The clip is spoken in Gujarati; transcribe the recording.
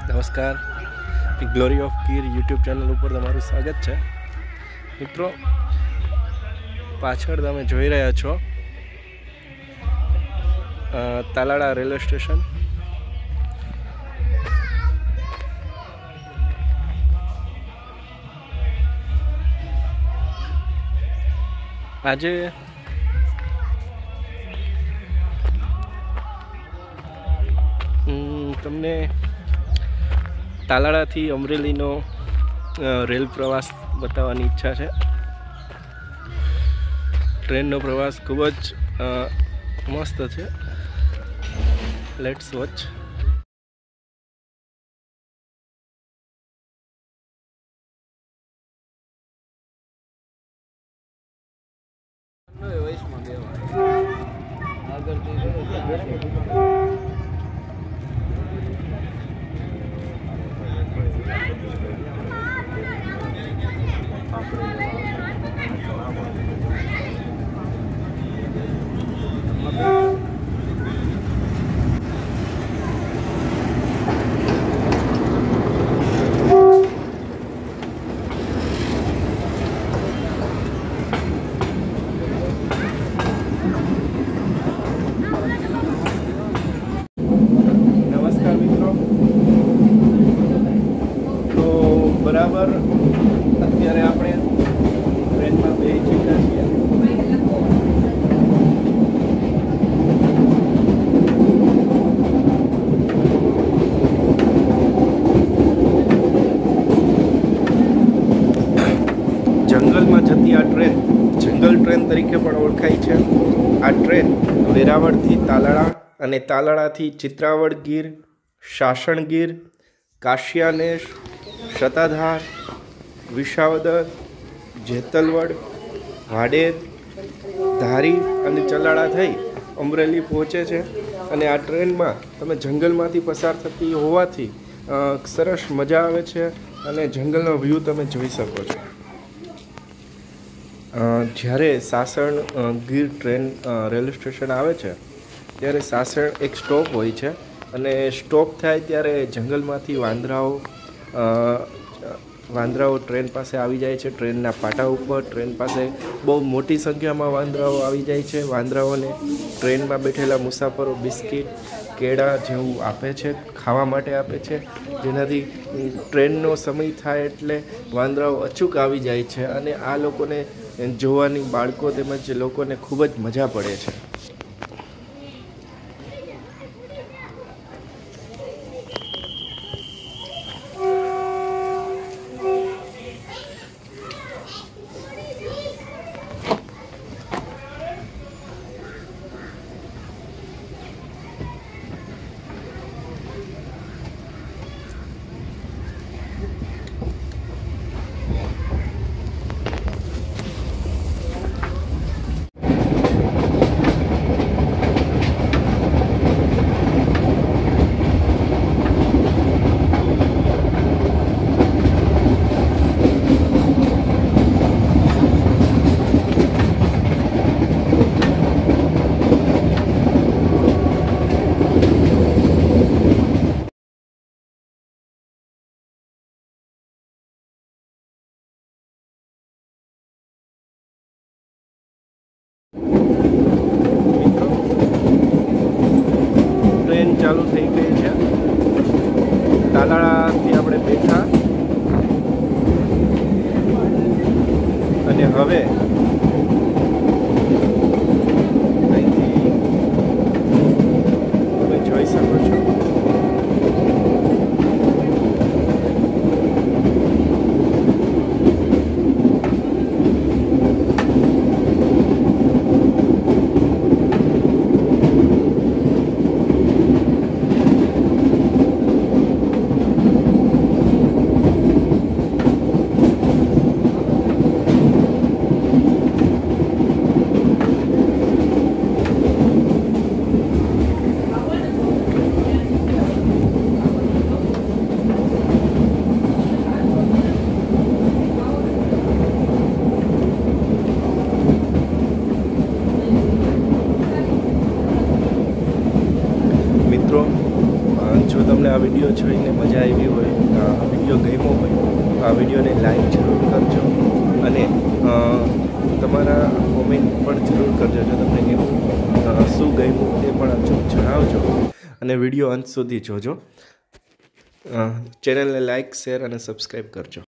નમસ્કાર, glory of Gir YouTube channel ઉપર તમારું સ્વાગત છે. મિત્રો, પાછળ તમે જોઈ રહ્યા છો તાલાળા રેલવે સ્ટેશન. આજે તમને તાલાળાથી અમરેલીનો રેલ પ્રવાસ બતાવવાની ઈચ્છા છે. ટ્રેનનો પ્રવાસ ખૂબ જ મસ્ત છે. Let's watch. બરાબર અત્યારે આપણે ટ્રેનમાં બેસી ચૂક્યા છીએ. જંગલમાં જતી આ ટ્રેન જંગલ ટ્રેન તરીકે પણ ઓળખાય છે. આ ટ્રેન વેરાવળથી તાલાળા અને તાલાળાથી ચિત્રાવડ ગીર, સાસણ ગીર, કાશિયા, satadhar, visavadar, જેતલવડ, વાડેર, ધારી અને ચલાળા થઈ અમરેલી પહોંચે છે. અને આ ટ્રેનમાં તમે જંગલમાંથી પસાર થતી હોવાથી સરસ મજા આવે છે અને જંગલનો વ્યૂ તમે જોઈ શકો છો. જ્યારે Sasan Gir train railway station આવે છે ત્યારે સાસણ એક સ્ટોપ હોય છે અને સ્ટોપ થાય ત્યારે જંગલમાંથી વાંદરાઓ ટ્રેન પાસે આવી જાય છે. ટ્રેનના પાટા ઉપર ટ્રેન પાસે બહુ મોટી સંખ્યામાં વાંદરાઓ આવી જાય છે. વાંદરાઓને ટ્રેનમાં બેઠેલા મુસાફરો બિસ્કિટ, કેળા જેવું આપે છે, ખાવા માટે આપે છે, જેનાથી ટ્રેનનો સમય થાય એટલે વાંદરાઓ અચૂક આવી જાય છે અને આ લોકોને જોવાની બાળકો તેમજ લોકોને ખૂબ જ મજા પડે છે. ટ્રેન ચાલુ થઈ ગઈ છે. તાલાળાથી આપણે બેઠા અને હવે અહીંથી તમે જોઈ શકો છો જો તમને આ વિડીયો જોઈને મજા આવી હોય, આ વિડીયો ગમ્યો હોય તો આ વિડીયોને લાઈક જરૂર કરજો અને તમારા કોમેન્ટ પણ જરૂર કરજો. જો તમને એવું શું ગમ્યું તે પણ જણાવજો અને વિડીયો અંત સુધી જોજો. ચેનલને લાઈક, શેર અને સબસ્ક્રાઈબ કરજો.